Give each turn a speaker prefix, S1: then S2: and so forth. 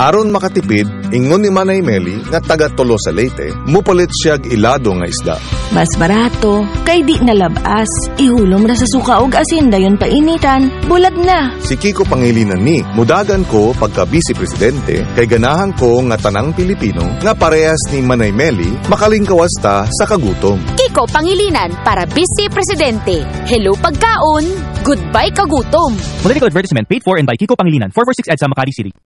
S1: Aron makatipid, ingon ni Manay Meli nga taga Tolosa Leyte, mupalit siyag ilado nga isda.
S2: Mas barato, kay di nalabas. Ihulom ra sa suka og asin dayon painitan, bulag na.
S1: Si KIKO Pangilinan ni, mudagan ko pagka Vice Presidente, kay ganahan ko nga tanang Pilipino nga parehas ni Manay Meli makalingkawas ta sa kagutom.
S3: KIKO Pangilinan para Vice Presidente. Hello pagkaon, goodbye kagutom.
S4: Political advertisement paid for and by KIKO Pangilinan, 446 EDSA, Makati City.